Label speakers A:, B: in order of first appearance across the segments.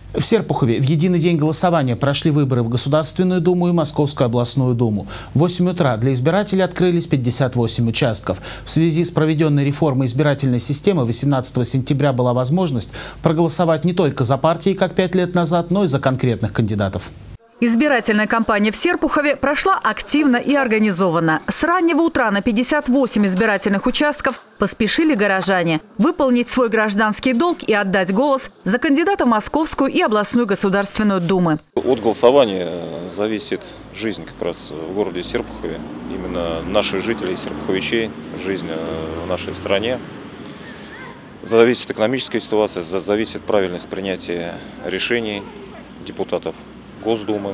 A: В Серпухове в единый день голосования прошли выборы в Государственную Думу и Московскую областную думу. В 8 утра для избирателей открылись 58 участков. В связи с проведенной реформой избирательной системы 18 сентября была возможность проголосовать не только за партии, как 5 лет назад, но и за конкретных кандидатов.
B: Избирательная кампания в Серпухове прошла активно и организованно. С раннего утра на 58 избирательных участков поспешили горожане выполнить свой гражданский долг и отдать голос за кандидата в Московскую и областную Государственную Думы.
C: От голосования зависит жизнь как раз в городе Серпухове. Именно наших жителей, серпуховичей, жизнь в нашей стране. Зависит экономическая ситуация, зависит правильность принятия решений депутатов Госдумы,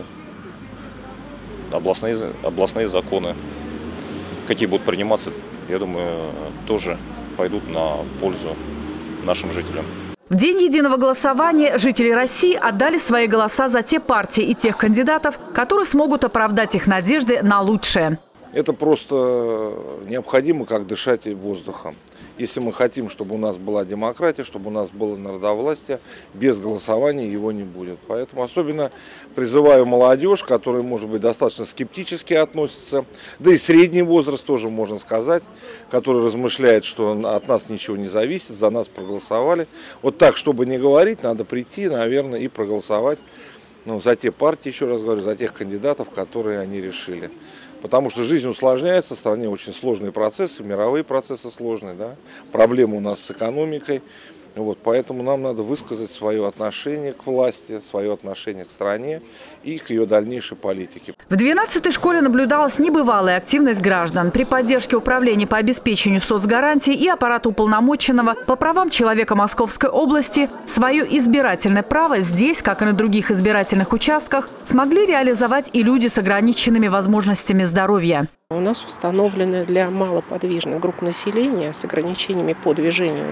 C: областные законы, какие будут приниматься, я думаю, тоже пойдут на пользу нашим жителям.
B: В день единого голосования жители России отдали свои голоса за те партии и тех кандидатов, которые смогут оправдать их надежды на лучшее.
D: Это просто необходимо, как дышать воздухом. Если мы хотим, чтобы у нас была демократия, чтобы у нас было народовластие, без голосования его не будет. Поэтому особенно призываю молодежь, которая, может быть, достаточно скептически относится, да и средний возраст тоже, можно сказать, который размышляет, что от нас ничего не зависит, за нас проголосовали. Вот так, чтобы не говорить, надо прийти, наверное, и проголосовать за те партии, еще раз говорю, за тех кандидатов, которые они решили. Потому что жизнь усложняется, в стране очень сложные процессы, мировые процессы сложные, да? Проблемы у нас с экономикой. Вот, поэтому нам надо высказать свое отношение к власти, свое отношение к стране и к ее дальнейшей политике.
B: В 12-й школе наблюдалась небывалая активность граждан. При поддержке Управления по обеспечению соцгарантий и аппарата уполномоченного по правам человека Московской области свое избирательное право здесь, как и на других избирательных участках, смогли реализовать и люди с ограниченными возможностями здоровья.
E: У нас установлены для малоподвижных групп населения с ограничениями по движению,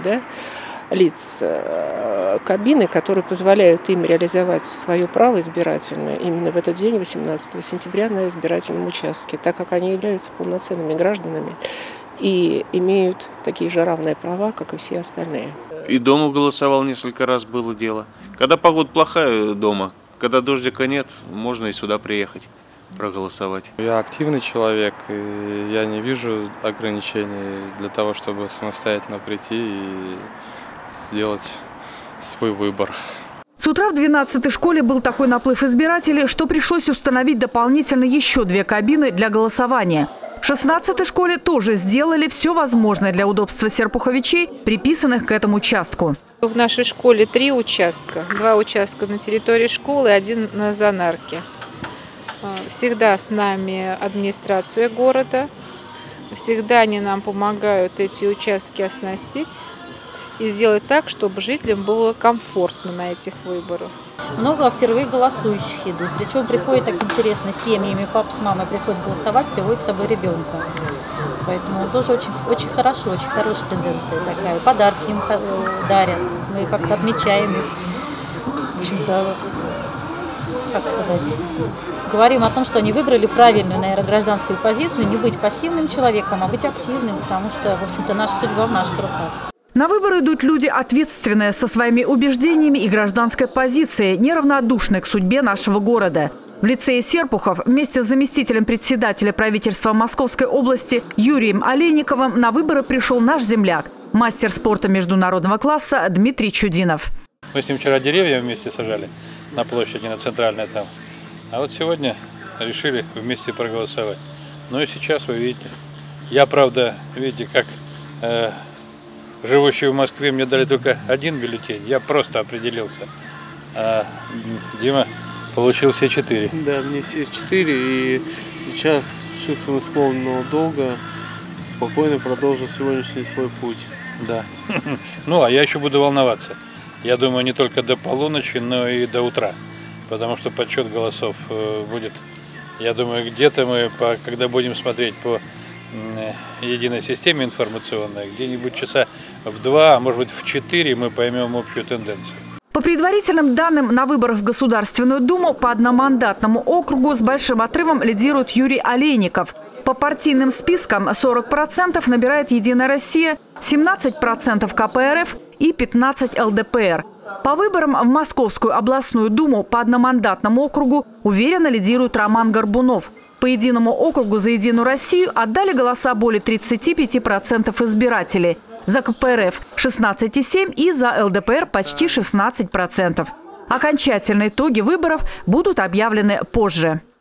E: лиц кабины, которые позволяют им реализовать свое право избирательное именно в этот день, 18 сентября, на избирательном участке, так как они являются полноценными гражданами и имеют такие же равные права, как и все остальные.
F: И дома голосовал несколько раз, было дело. Когда погода плохая дома, когда дождика нет, можно и сюда приехать проголосовать.
G: Я активный человек, и я не вижу ограничений для того, чтобы самостоятельно прийти и сделать свой выбор.
B: С утра в 12-й школе был такой наплыв избирателей, что пришлось установить дополнительно еще 2 кабины для голосования. В 16-й школе тоже сделали все возможное для удобства серпуховичей, приписанных к этому участку.
H: В нашей школе 3 участка. 2 участка на территории школы и 1 на Занарке. Всегда с нами администрация города. Всегда они нам помогают эти участки оснастить и сделать так, чтобы жителям было комфортно на этих выборах.
I: Много впервые голосующих идут. Причем приходят так интересно семьями, папа с мамой приходят голосовать, приводят с собой ребенка. Поэтому тоже очень хорошо, очень хорошая тенденция такая. Подарки им дарят, мы как-то отмечаем их. В общем-то, как сказать, говорим о том, что они выбрали правильную, наверное, гражданскую позицию, не быть пассивным человеком, а быть активным, потому что, в общем-то, наша судьба в наших руках.
B: На выборы идут люди ответственные, со своими убеждениями и гражданской позицией, неравнодушные к судьбе нашего города. В лицее Серпухов вместе с заместителем председателя правительства Московской области Юрием Олейниковым на выборы пришел наш земляк, мастер спорта международного класса Дмитрий Чудинов.
J: Мы с ним вчера деревья вместе сажали на площади, на центральной там. А вот сегодня решили вместе проголосовать. Ну и сейчас вы видите. Я, правда, видите, как живущий в Москве, мне дали только 1 бюллетень. Я просто определился. А Дима получил все 4.
G: Да, мне все 4. И сейчас с чувством исполненного долга спокойно продолжу сегодняшний свой путь.
J: Да. Ну, а я еще буду волноваться. Я думаю, не только до полуночи, но и до утра. Потому что подсчет голосов будет, я думаю, где-то мы, когда будем смотреть по единой системе информационной, где-нибудь часа в 2, а может быть в 4 мы поймем общую тенденцию.
B: По предварительным данным, на выборах в Государственную Думу по одномандатному округу с большим отрывом лидирует Юрий Олейников. По партийным спискам 40% набирает «Единая Россия», 17% КПРФ и 15 ЛДПР. По выборам в Московскую областную думу по одномандатному округу уверенно лидирует Роман Горбунов. По единому округу «За Единую Россию» отдали голоса более 35% избирателей. За КПРФ – 16,7% и за ЛДПР – почти 16%. Окончательные итоги выборов будут объявлены позже.